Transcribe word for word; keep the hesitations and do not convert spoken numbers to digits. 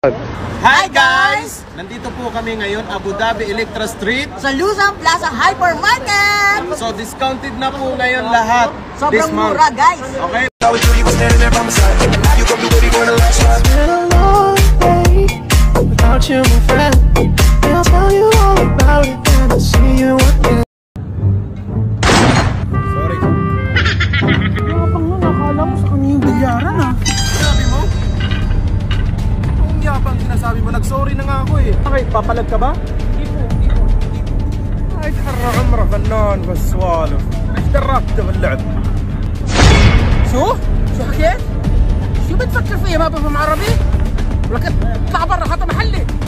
Hi guys! Nandito po kami ngayon, Abu Dhabi Electra Street sa Luzon Plaza Hypermarket. So discounted na po ngayon lahat. Sobrang mura guys. Okay? Sorry. Yapang nun, nakala mo sa kanya yung bilyaran ah. Sinabi mo? Ang yapang sinasabi mo, nag-sorry na nga ako eh. Okay, papalag ka ba? Hindi po, hindi po, hindi po. Ay, تحرى عمره فنان بالسوالف. ايش دراك انت باللعب؟ شو؟ شو حكيت؟ شو بتفكر فيها ما بفهم عربي؟ ولكن اطلع برا هذا محلي.